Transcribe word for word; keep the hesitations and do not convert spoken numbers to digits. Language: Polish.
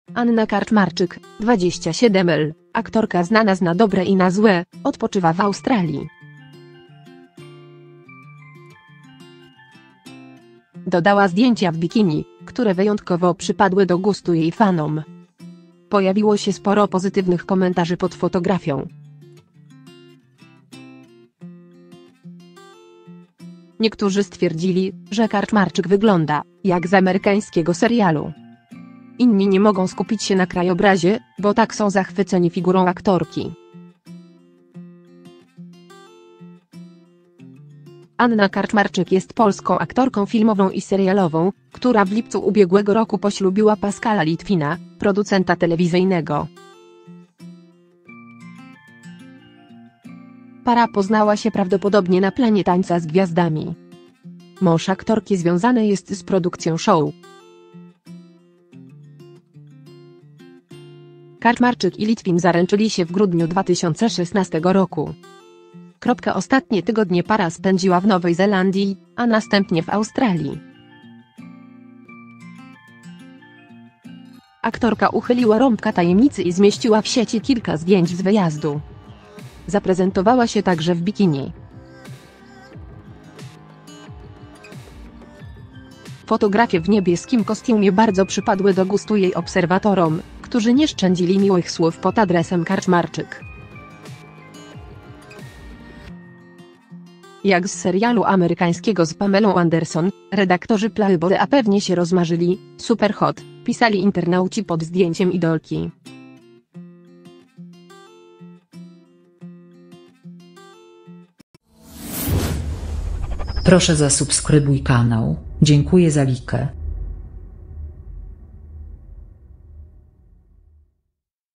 Anna Karczmarczyk, dwadzieścia siedem lat, aktorka znana z Na dobre i na złe, odpoczywa w Australii. Dodała zdjęcia w bikini, które wyjątkowo przypadły do gustu jej fanom. Pojawiło się sporo pozytywnych komentarzy pod fotografią. Niektórzy stwierdzili, że Karczmarczyk wygląda jak z amerykańskiego serialu. Inni nie mogą skupić się na krajobrazie, bo tak są zachwyceni figurą aktorki. Anna Karczmarczyk jest polską aktorką filmową i serialową, która w lipcu ubiegłego roku poślubiła Pascala Litwina, producenta telewizyjnego. Para poznała się prawdopodobnie na planie Tańca z Gwiazdami. Mąż aktorki związany jest z produkcją show. Karczmarczyk i Litwin zaręczyli się w grudniu dwa tysiące szesnastego roku. Ostatnie tygodnie para spędziła w Nowej Zelandii, a następnie w Australii. Aktorka uchyliła rąbka tajemnicy i zmieściła w sieci kilka zdjęć z wyjazdu. Zaprezentowała się także w bikini. Fotografie w niebieskim kostiumie bardzo przypadły do gustu jej obserwatorom, którzy nie szczędzili miłych słów pod adresem Karczmarczyk. Jak z serialu amerykańskiego z Pamelą Anderson, redaktorzy Playboya a pewnie się rozmarzyli, super hot, pisali internauci pod zdjęciem idolki. Proszę zasubskrybuj kanał, dziękuję za likę.